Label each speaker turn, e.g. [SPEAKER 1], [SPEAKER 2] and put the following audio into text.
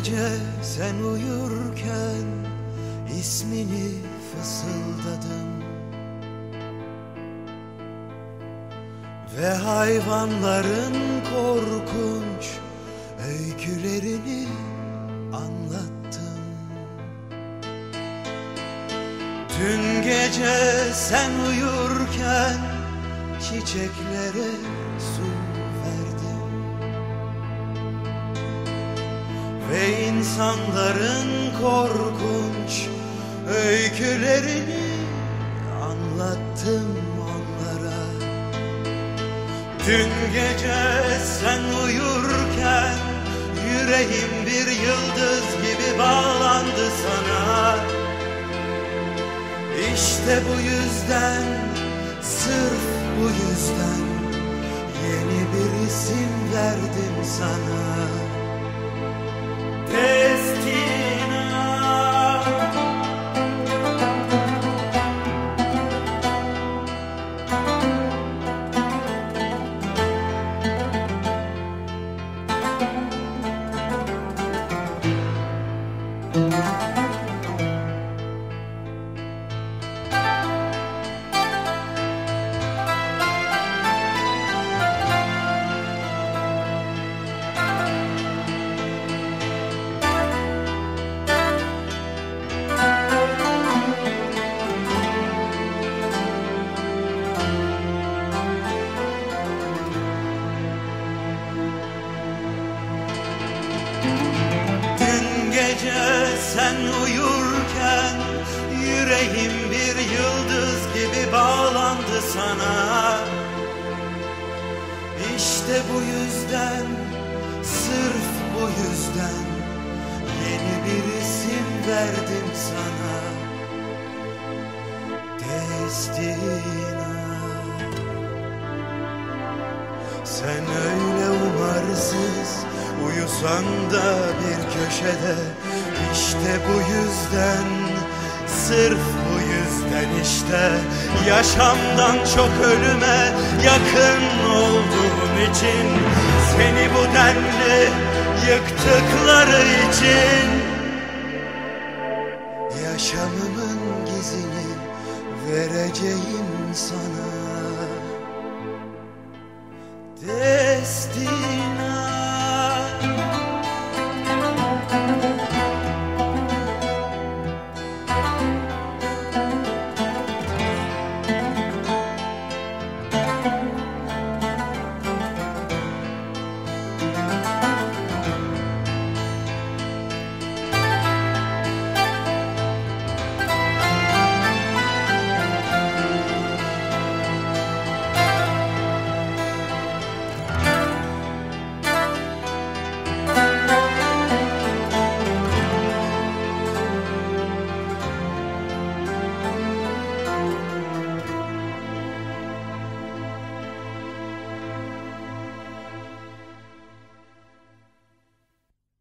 [SPEAKER 1] gece sen uyurken ismini fısıldadım ve hayvanların korkunç öykülerini anlattım. Dün gece sen uyurken çiçeklere su verdim ve insanların korkunç öykülerini anlattım onlara. Dün gece sen uyurken yüreğim bir yıldız gibi bağlandı sana. İşte bu yüzden, sırf bu yüzden yeni bir isim verdim sana. Destina. Sen uyurken yüreğim bir yıldız gibi bağlandı sana. İşte bu yüzden, sırf bu yüzden yeni bir isim verdim sana. Destina. Sen öyle umarsız uyusan da bir köşede. İşte bu yüzden, sırf bu yüzden işte yaşamdan çok ölüme yakın olduğum için, seni bu denli yıktıkları için yaşamımın gizini vereceğim sana.